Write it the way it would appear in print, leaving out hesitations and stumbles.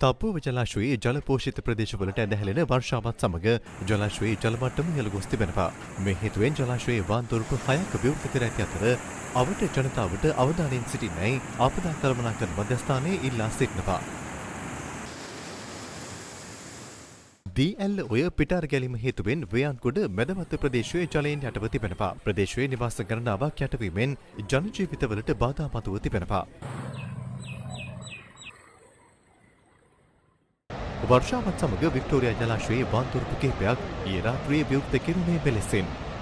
තප්පුව ජලාශයේ ජල පෝෂිත ප්‍රදේශවලට ඇදහැලෙන වර්ෂාවත් සමග ජලාශයේ ජල මට්ටම ඉහළ ගොස් තිබෙනවා. මේ හේතුවෙන් ජලාශයේ වාන්දොරටු 6ක් විවෘත කර ඇති අතර අවට ජනතාවට අවධානයෙන් සිටින්නයි ආපදා කළමනාකරණ මධ්‍යස්ථානයේ ඉල්ලා සිටිනවා. ඔය පිටාර ගැලීම හේතුවෙන් ව්‍යාන්ගොඩ මැදවත්ත ප්‍රදේශයේ ජලයෙන් යටව තිබෙනවා. ප්‍රදේශයේ නිවාස ගණනාවක් යටවීමෙන් ජන ජීවිතවලට බාධා මතුව තිබෙනවා. වර්ෂාවත් සමග වික්ටෝරියා ජලාශයේ වාන්දොරටු කිහිපයක් ඊයේ රාත්‍රියේ විවෘත කෙරුණේ මෙලෙසින්.